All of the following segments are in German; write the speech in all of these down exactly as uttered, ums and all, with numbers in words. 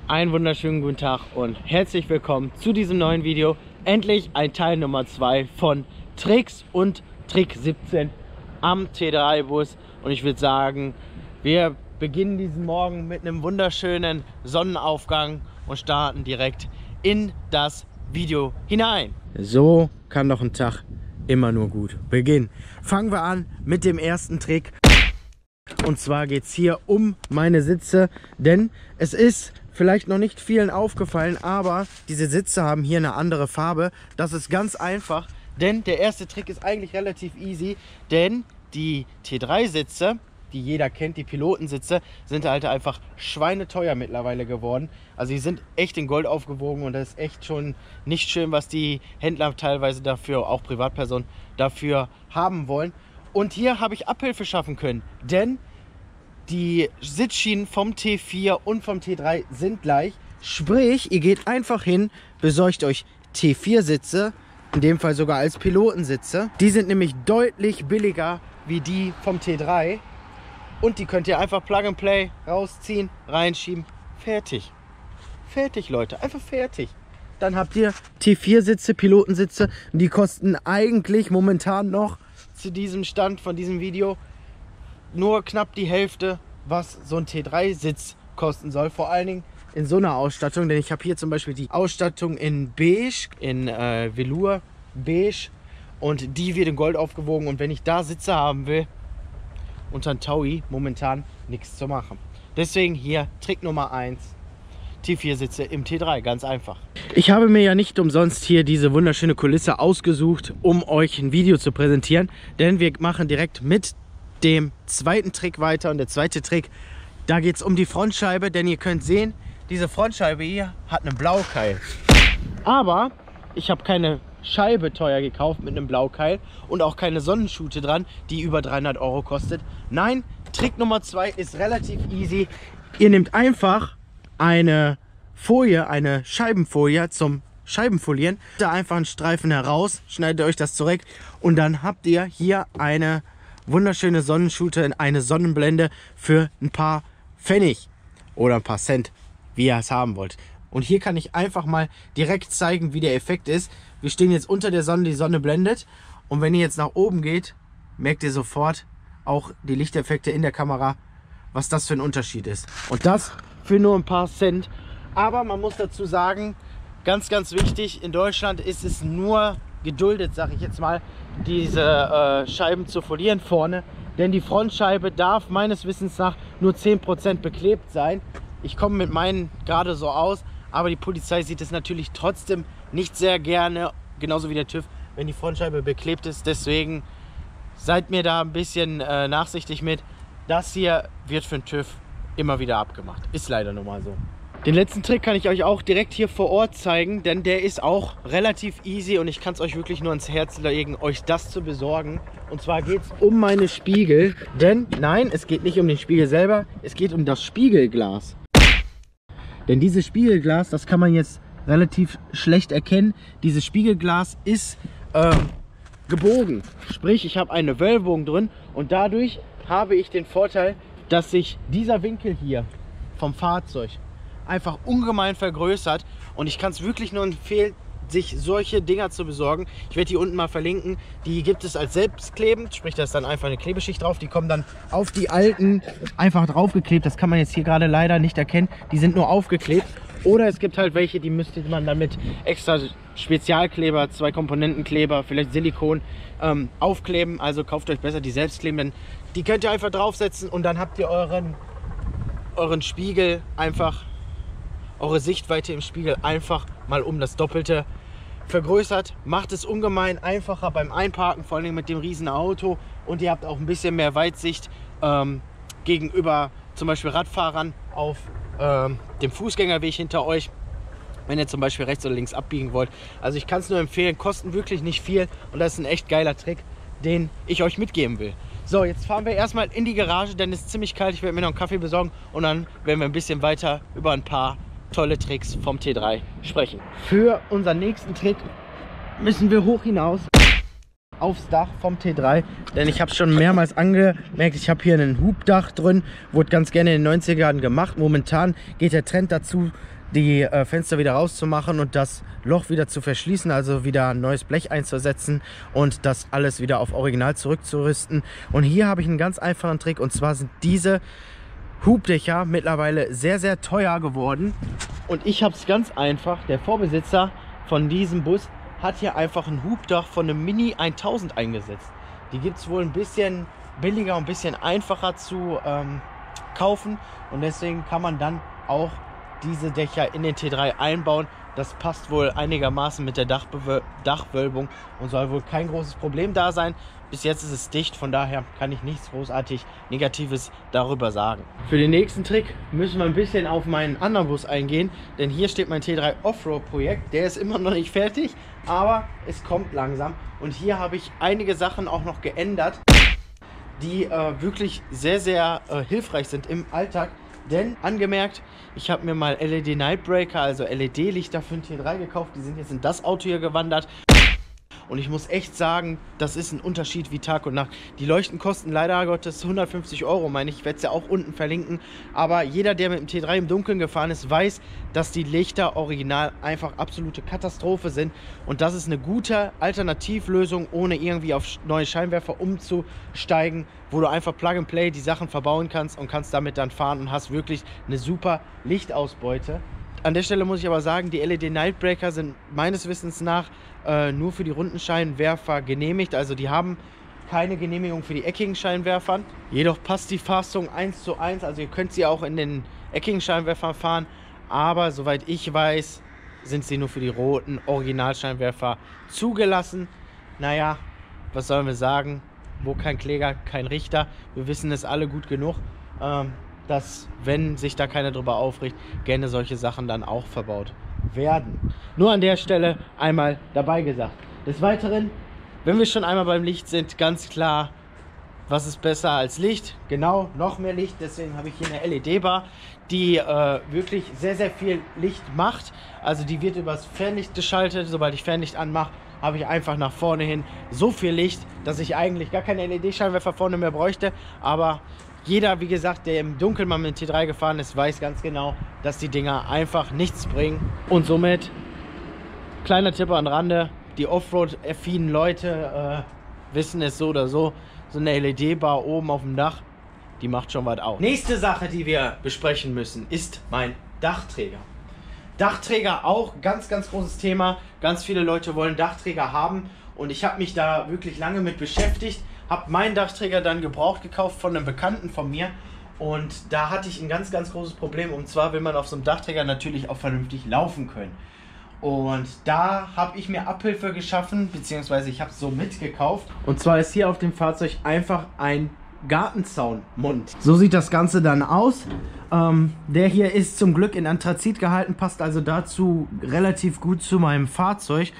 Einen wunderschönen guten Tag und herzlich willkommen zu diesem neuen Video. Endlich ein Teil Nummer zwei von Tricks und Trick siebzehn am T drei Bus. Und ich würde sagen, wir beginnen diesen Morgen mit einem wunderschönen Sonnenaufgang und starten direkt in das Video hinein. So kann doch ein Tag immer nur gut beginnen. Fangen wir an mit dem ersten Trick. Und zwar geht es hier um meine Sitze, denn es ist vielleicht noch nicht vielen aufgefallen, aber diese Sitze haben hier eine andere Farbe. Das ist ganz einfach, denn der erste Trick ist eigentlich relativ easy, denn die T drei Sitze, die jeder kennt, die Pilotensitze, sind halt einfach schweineteuer mittlerweile geworden. Also die sind echt in Gold aufgewogen und das ist echt schon nicht schön, was die Händler teilweise dafür, auch Privatpersonen, dafür haben wollen. Und hier habe ich Abhilfe schaffen können, denn die Sitzschienen vom T vier und vom T drei sind gleich. Sprich, ihr geht einfach hin, besorgt euch T vier Sitze, in dem Fall sogar als Pilotensitze. Die sind nämlich deutlich billiger wie die vom T drei. Und die könnt ihr einfach Plug and Play rausziehen, reinschieben. Fertig. Fertig, Leute. Einfach fertig. Dann habt ihr T vier Sitze, Pilotensitze. Die kosten eigentlich momentan noch zu diesem Stand von diesem Video nur knapp die Hälfte, was so ein T drei Sitz kosten soll. Vor allen Dingen in so einer Ausstattung, denn ich habe hier zum Beispiel die Ausstattung in Beige, in äh, Velour Beige, und die wird in Gold aufgewogen. Und wenn ich da Sitze haben will, unter ein Taui momentan nichts zu machen. Deswegen hier Trick Nummer eins, T vier Sitze im T drei, ganz einfach. Ich habe mir ja nicht umsonst hier diese wunderschöne Kulisse ausgesucht, um euch ein Video zu präsentieren, denn wir machen direkt mit dem zweiten Trick weiter. Und der zweite Trick, da geht es um die Frontscheibe, denn ihr könnt sehen, diese Frontscheibe hier hat einen Blaukeil. Aber ich habe keine Scheibe teuer gekauft mit einem Blaukeil und auch keine Sonnenschute dran, die über dreihundert Euro kostet. Nein, Trick Nummer zwei ist relativ easy. Ihr nehmt einfach eine Folie, eine Scheibenfolie zum Scheibenfolieren, da einfach einen Streifen heraus, schneidet euch das zurecht und dann habt ihr hier eine wunderschöne Sonnenschute, eine Sonnenblende für ein paar Pfennig oder ein paar Cent, wie ihr es haben wollt. Und hier kann ich einfach mal direkt zeigen, wie der Effekt ist. Wir stehen jetzt unter der Sonne, die Sonne blendet, und wenn ihr jetzt nach oben geht, merkt ihr sofort auch die Lichteffekte in der Kamera, was das für ein Unterschied ist. Und das für nur ein paar Cent. Aber man muss dazu sagen, ganz, ganz wichtig, in Deutschland ist es nur geduldet, sage ich jetzt mal, diese äh, Scheiben zu folieren vorne. Denn die Frontscheibe darf meines Wissens nach nur zehn Prozent beklebt sein. Ich komme mit meinen gerade so aus, aber die Polizei sieht es natürlich trotzdem nicht sehr gerne, genauso wie der TÜV, wenn die Frontscheibe beklebt ist. Deswegen seid mir da ein bisschen äh, nachsichtig mit. Das hier wird für den TÜV immer wieder abgemacht. Ist leider nun mal so. Den letzten Trick kann ich euch auch direkt hier vor Ort zeigen, denn der ist auch relativ easy und ich kann es euch wirklich nur ans Herz legen, euch das zu besorgen. Und zwar geht es um meine Spiegel, denn nein, es geht nicht um den Spiegel selber, es geht um das Spiegelglas. Denn dieses Spiegelglas, das kann man jetzt relativ schlecht erkennen, dieses Spiegelglas ist äh, gebogen. Sprich, ich habe eine Wölbung drin und dadurch habe ich den Vorteil, dass sich dieser Winkel hier vom Fahrzeug einfach ungemein vergrößert, und ich kann es wirklich nur empfehlen, sich solche Dinger zu besorgen. Ich werde die unten mal verlinken. Die gibt es als selbstklebend, sprich, da ist dann einfach eine Klebeschicht drauf. Die kommen dann auf die alten einfach draufgeklebt. Das kann man jetzt hier gerade leider nicht erkennen. Die sind nur aufgeklebt. Oder es gibt halt welche, die müsste man dann mit extra Spezialkleber, zwei Komponentenkleber, vielleicht Silikon ähm, aufkleben. Also kauft euch besser die selbstklebenden. Die könnt ihr einfach draufsetzen und dann habt ihr euren, euren Spiegel einfach, eure Sichtweite im Spiegel einfach mal um das Doppelte vergrößert. Macht es ungemein einfacher beim Einparken, vor allem mit dem riesen Auto, und ihr habt auch ein bisschen mehr Weitsicht ähm, gegenüber zum Beispiel Radfahrern auf ähm, dem Fußgängerweg hinter euch, wenn ihr zum Beispiel rechts oder links abbiegen wollt. Also ich kann es nur empfehlen, kosten wirklich nicht viel und das ist ein echt geiler Trick, den ich euch mitgeben will. So, jetzt fahren wir erstmal in die Garage, denn es ist ziemlich kalt. Ich werde mir noch einen Kaffee besorgen und dann werden wir ein bisschen weiter über ein paar tolle Tricks vom T drei sprechen. Für unseren nächsten Trick müssen wir hoch hinaus. aufs Dach vom T drei, denn ich habe schon mehrmals angemerkt, ich habe hier ein Hubdach drin, wurde ganz gerne in den neunzigern gemacht. Momentan geht der Trend dazu, die äh, Fenster wieder rauszumachen und das Loch wieder zu verschließen, also wieder ein neues Blech einzusetzen und das alles wieder auf Original zurückzurüsten. Und hier habe ich einen ganz einfachen Trick, und zwar sind diese Hubdächer mittlerweile sehr, sehr teuer geworden. Und ich habe es ganz einfach, der Vorbesitzer von diesem Bus hat hier einfach ein Hubdach von einem Mini tausend eingesetzt. Die gibt es wohl ein bisschen billiger und ein bisschen einfacher zu ähm, kaufen, und deswegen kann man dann auch diese Dächer in den T drei einbauen. Das passt wohl einigermaßen mit der Dachbewö Dachwölbung und soll wohl kein großes Problem da sein. Bis jetzt ist es dicht, von daher kann ich nichts großartig Negatives darüber sagen. Für den nächsten Trick müssen wir ein bisschen auf meinen anderen Bus eingehen, denn hier steht mein T drei Offroad-Projekt. Der ist immer noch nicht fertig, aber es kommt langsam. Und hier habe ich einige Sachen auch noch geändert, die äh, wirklich sehr, sehr äh, hilfreich sind im Alltag. Denn, angemerkt, ich habe mir mal L E D Nightbreaker, also L E D-Lichter für den T drei gekauft. Die sind jetzt in das Auto hier gewandert. Und ich muss echt sagen, das ist ein Unterschied wie Tag und Nacht. Die Leuchten kosten leider Gottes hundertfünfzig Euro, meine ich. Ich werde es ja auch unten verlinken. Aber jeder, der mit dem T drei im Dunkeln gefahren ist, weiß, dass die Lichter original einfach absolute Katastrophe sind. Und das ist eine gute Alternativlösung, ohne irgendwie auf neue Scheinwerfer umzusteigen, wo du einfach Plug and Play die Sachen verbauen kannst und kannst damit dann fahren und hast wirklich eine super Lichtausbeute. An der Stelle muss ich aber sagen, die L E D Nightbreaker sind meines Wissens nach äh, nur für die runden Scheinwerfer genehmigt. Also die haben keine Genehmigung für die eckigen Scheinwerfer. Jedoch passt die Fassung eins zu eins. Also ihr könnt sie auch in den eckigen Scheinwerfern fahren. Aber soweit ich weiß, sind sie nur für die roten Originalscheinwerfer zugelassen. Naja, was sollen wir sagen? Wo kein Kläger, kein Richter. Wir wissen es alle gut genug. Ähm, dass, wenn sich da keiner drüber aufregt, gerne solche Sachen dann auch verbaut werden. Nur an der Stelle einmal dabei gesagt. Des Weiteren, wenn wir schon einmal beim Licht sind, ganz klar, was ist besser als Licht? Genau, noch mehr Licht. Deswegen habe ich hier eine L E D-Bar, die äh, wirklich sehr, sehr viel Licht macht. Also die wird übers Fernlicht geschaltet. Sobald ich Fernlicht anmache, habe ich einfach nach vorne hin so viel Licht, dass ich eigentlich gar keine L E D-Scheinwerfer vorne mehr bräuchte. Aber jeder, wie gesagt, der im Dunkeln mal mit dem T drei gefahren ist, weiß ganz genau, dass die Dinger einfach nichts bringen. Und somit, kleiner Tipp am Rande, die Offroad-affinen Leute äh, wissen es so oder so, so eine L E D-Bar oben auf dem Dach, die macht schon was aus. Nächste Sache, die wir besprechen müssen, ist mein Dachträger. Dachträger auch ganz, ganz großes Thema. Ganz viele Leute wollen Dachträger haben und ich habe mich da wirklich lange mit beschäftigt. Habe meinen Dachträger dann gebraucht gekauft von einem Bekannten von mir, und da hatte ich ein ganz, ganz großes Problem, und zwar will man auf so einem Dachträger natürlich auch vernünftig laufen können. Und da habe ich mir Abhilfe geschaffen, beziehungsweise ich habe es so mitgekauft, und zwar ist hier auf dem Fahrzeug einfach ein Gartenzaunmund. So sieht das Ganze dann aus. Ähm, der hier ist zum Glück in Anthrazit gehalten, passt also dazu relativ gut zu meinem Fahrzeug.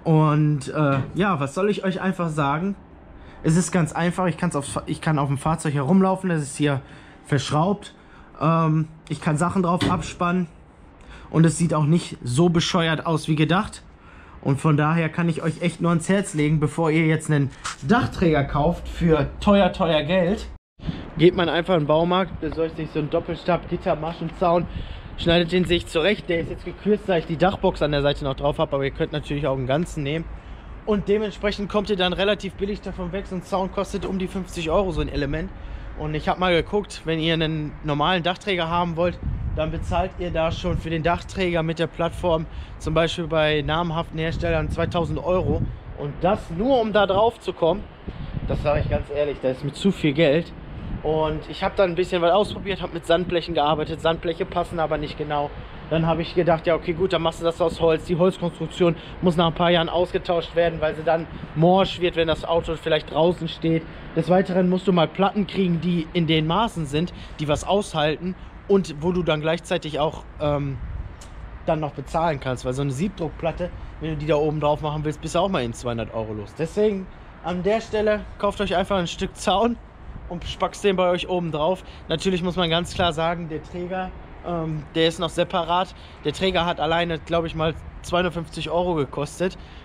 Und äh, ja, was soll ich euch einfach sagen? Es ist ganz einfach, ich, kann's auf, ich kann auf dem Fahrzeug herumlaufen, das ist hier verschraubt. Ähm, ich kann Sachen drauf abspannen und es sieht auch nicht so bescheuert aus wie gedacht. Und von daher kann ich euch echt nur ans Herz legen, bevor ihr jetzt einen Dachträger kauft für teuer, teuer Geld. Geht man einfach in den Baumarkt, besorgt sich so einen Doppelstab, Gittermaschenzaun, schneidet den sich zurecht. Der ist jetzt gekürzt, da ich die Dachbox an der Seite noch drauf habe, aber ihr könnt natürlich auch einen ganzen nehmen. Und dementsprechend kommt ihr dann relativ billig davon weg. So ein Zaun kostet um die fünfzig Euro, so ein Element. Und ich habe mal geguckt, wenn ihr einen normalen Dachträger haben wollt, dann bezahlt ihr da schon für den Dachträger mit der Plattform, zum Beispiel bei namhaften Herstellern, zweitausend Euro. Und das nur, um da drauf zu kommen, das sage ich ganz ehrlich, das ist mir zu viel Geld. Und ich habe dann ein bisschen was ausprobiert, habe mit Sandblechen gearbeitet. Sandbleche passen aber nicht genau. Dann habe ich gedacht, ja okay, gut, dann machst du das aus Holz. Die Holzkonstruktion muss nach ein paar Jahren ausgetauscht werden, weil sie dann morsch wird, wenn das Auto vielleicht draußen steht. Des Weiteren musst du mal Platten kriegen, die in den Maßen sind, die was aushalten und wo du dann gleichzeitig auch ähm, dann noch bezahlen kannst. Weil so eine Siebdruckplatte, wenn du die da oben drauf machen willst, bist du auch mal in zweihundert Euro los. Deswegen an der Stelle kauft euch einfach ein Stück Zaun und spackst den bei euch oben drauf. Natürlich muss man ganz klar sagen, der Träger, ähm, der ist noch separat. Der Träger hat alleine, glaube ich mal, zweihundertfünfzig Euro gekostet.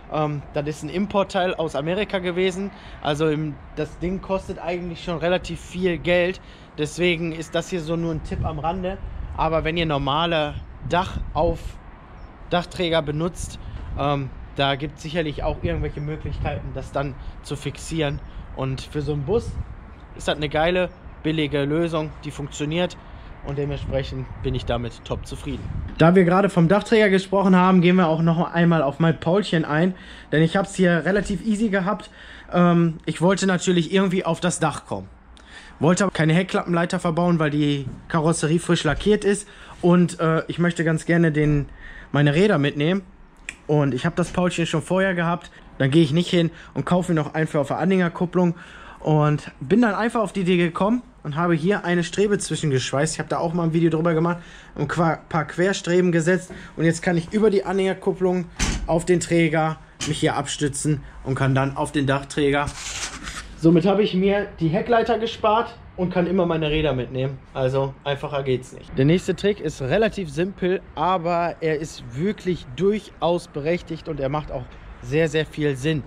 Ähm, das ist ein Importteil aus Amerika gewesen. Also im, das Ding kostet eigentlich schon relativ viel Geld. Deswegen ist das hier so nur ein Tipp am Rande. Aber wenn ihr normale Dach auf Dachträger benutzt, ähm, da gibt es sicherlich auch irgendwelche Möglichkeiten, das dann zu fixieren. Und für so einen Bus ist das eine geile, billige Lösung, die funktioniert. Und dementsprechend bin ich damit top zufrieden. Da wir gerade vom Dachträger gesprochen haben, gehen wir auch noch einmal auf mein Paulchen ein. Denn ich habe es hier relativ easy gehabt. Ähm, ich wollte natürlich irgendwie auf das Dach kommen. Wollte aber keine Heckklappenleiter verbauen, weil die Karosserie frisch lackiert ist. Und äh, ich möchte ganz gerne den, meine Räder mitnehmen. Und ich habe das Paulchen schon vorher gehabt. Dann gehe ich nicht hin und kaufe mir noch einen für auf der Anhängerkupplung. Und bin dann einfach auf die Idee gekommen und habe hier eine Strebe zwischengeschweißt. Ich habe da auch mal ein Video drüber gemacht, ein paar Querstreben gesetzt. Und jetzt kann ich über die Anhängerkupplung auf den Träger mich hier abstützen und kann dann auf den Dachträger. Somit habe ich mir die Heckleiter gespart und kann immer meine Räder mitnehmen. Also einfacher geht's nicht. Der nächste Trick ist relativ simpel, aber er ist wirklich durchaus berechtigt und er macht auch sehr, sehr viel Sinn.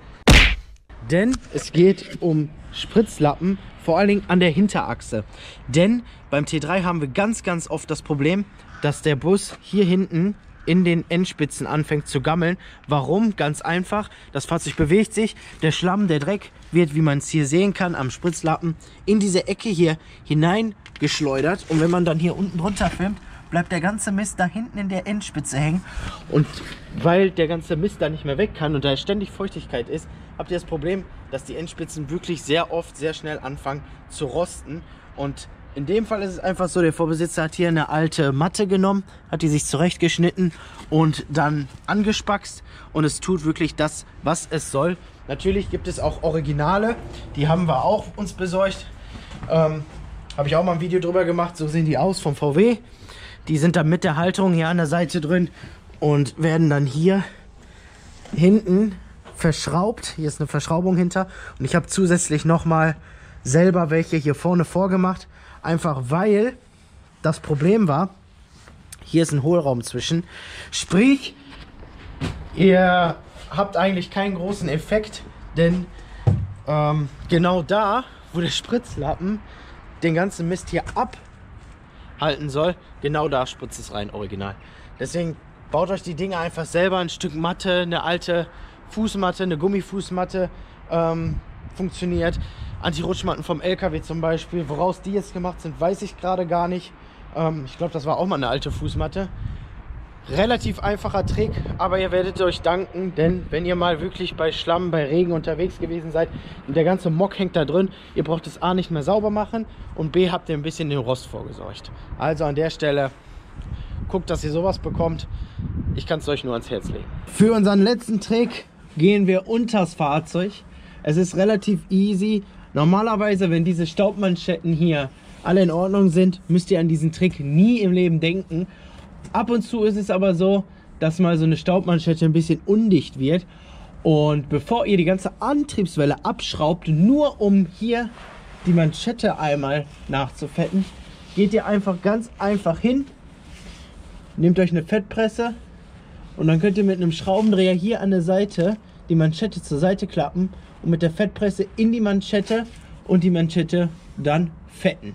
Denn es geht um Spritzlappen, vor allen Dingen an der Hinterachse. Denn beim T drei haben wir ganz, ganz oft das Problem, dass der Bus hier hinten in den Endspitzen anfängt zu gammeln. Warum? Ganz einfach. Das Fahrzeug bewegt sich, der Schlamm, der Dreck wird, wie man es hier sehen kann, am Spritzlappen in diese Ecke hier hineingeschleudert. Und wenn man dann hier unten drunter filmt, bleibt der ganze Mist da hinten in der Endspitze hängen. Und weil der ganze Mist da nicht mehr weg kann und da ständig Feuchtigkeit ist, habt ihr das Problem, dass die Endspitzen wirklich sehr oft, sehr schnell anfangen zu rosten. Und in dem Fall ist es einfach so, der Vorbesitzer hat hier eine alte Matte genommen, hat die sich zurechtgeschnitten und dann angespackst. Und es tut wirklich das, was es soll. Natürlich gibt es auch Originale, die haben wir auch uns besorgt. Ähm, habe ich auch mal ein Video drüber gemacht, so sehen die aus vom V W. Die sind dann mit der Halterung hier an der Seite drin und werden dann hier hinten verschraubt. Hier ist eine Verschraubung hinter. Und ich habe zusätzlich nochmal selber welche hier vorne vorgemacht. Einfach weil das Problem war, hier ist ein Hohlraum zwischen. Sprich, ihr habt eigentlich keinen großen Effekt, denn ähm, genau da, wo der Spritzlappen den ganzen Mist hier abhalten soll, genau da spritzt es rein, original. Deswegen baut euch die Dinge einfach selber, ein Stück Matte, eine alte Fußmatte, eine Gummifußmatte, ähm, funktioniert. Anti-Rutschmatten vom L K W zum Beispiel, woraus die jetzt gemacht sind, weiß ich gerade gar nicht. Ähm, ich glaube, das war auch mal eine alte Fußmatte. Relativ einfacher Trick, aber ihr werdet euch danken, denn wenn ihr mal wirklich bei Schlamm, bei Regen unterwegs gewesen seid und der ganze Mock hängt da drin, ihr braucht es A nicht mehr sauber machen und B habt ihr ein bisschen den Rost vorgesorgt. Also an der Stelle guckt, dass ihr sowas bekommt. Ich kann es euch nur ans Herz legen. Für unseren letzten Trick gehen wir unters Fahrzeug. Es ist relativ easy. Normalerweise, wenn diese Staubmanschetten hier alle in Ordnung sind, müsst ihr an diesen Trick nie im Leben denken. Ab und zu ist es aber so, dass mal so eine Staubmanschette ein bisschen undicht wird. Und bevor ihr die ganze Antriebswelle abschraubt, nur um hier die Manschette einmal nachzufetten, geht ihr einfach ganz einfach hin, nehmt euch eine Fettpresse und dann könnt ihr mit einem Schraubendreher hier an der Seite die Manschette zur Seite klappen und mit der Fettpresse in die Manschette und die Manschette dann fetten.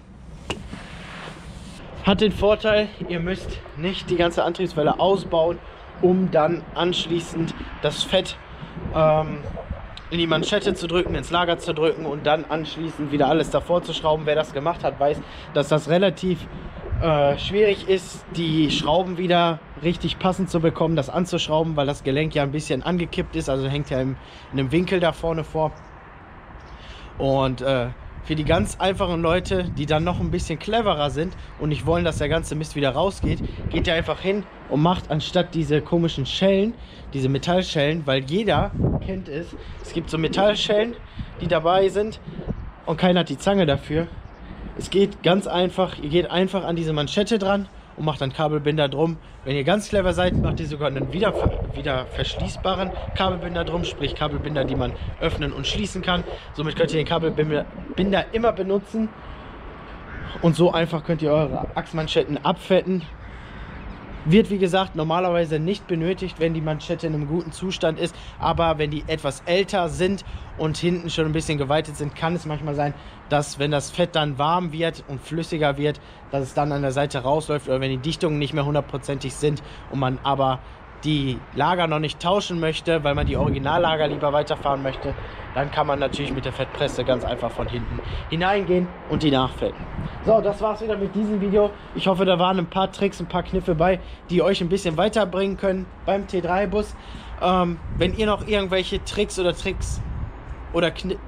Hat den Vorteil, ihr müsst nicht die ganze Antriebswelle ausbauen, um dann anschließend das Fett ähm, in die Manschette zu drücken, ins Lager zu drücken und dann anschließend wieder alles davor zu schrauben. Wer das gemacht hat, weiß, dass das relativ äh, schwierig ist, die Schrauben wieder richtig passend zu bekommen, das anzuschrauben, weil das Gelenk ja ein bisschen angekippt ist, also hängt ja im, in einem Winkel da vorne vor. Und äh, für die ganz einfachen Leute, die dann noch ein bisschen cleverer sind und nicht wollen, dass der ganze Mist wieder rausgeht, geht ihr einfach hin und macht anstatt diese komischen Schellen, diese Metallschellen, weil jeder kennt es, es gibt so Metallschellen, die dabei sind und keiner hat die Zange dafür. Es geht ganz einfach, ihr geht einfach an diese Manschette dran und macht dann Kabelbinder drum. Wenn ihr ganz clever seid, macht ihr sogar einen wieder, wieder verschließbaren Kabelbinder drum, sprich Kabelbinder, die man öffnen und schließen kann. Somit könnt ihr den Kabelbinder immer benutzen und so einfach könnt ihr eure Achsmanschetten abfetten Wird wie gesagt normalerweise nicht benötigt, wenn die Manschette in einem guten Zustand ist, aber wenn die etwas älter sind und hinten schon ein bisschen geweitet sind, kann es manchmal sein, dass wenn das Fett dann warm wird und flüssiger wird, dass es dann an der Seite rausläuft, oder wenn die Dichtungen nicht mehr hundertprozentig sind und man aber die Lager noch nicht tauschen möchte, weil man die Originallager lieber weiterfahren möchte, dann kann man natürlich mit der Fettpresse ganz einfach von hinten hineingehen und die nachfetten. So, das war's wieder mit diesem Video. Ich hoffe, da waren ein paar Tricks, ein paar Kniffe bei, die euch ein bisschen weiterbringen können beim T drei Bus. Ähm, wenn ihr noch irgendwelche Tricks oder Tricks oder Kni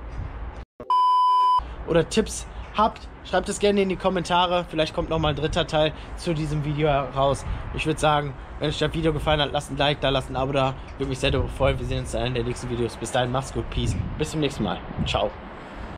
oder Tipps habt, schreibt es gerne in die Kommentare. Vielleicht kommt noch mal ein dritter Teil zu diesem Video heraus. Ich würde sagen, wenn euch das Video gefallen hat, lasst ein Like da, lasst ein Abo da. Würde mich sehr darüber freuen. Wir sehen uns in einem der nächsten Videos. Bis dahin, macht's gut, peace. Bis zum nächsten Mal. Ciao.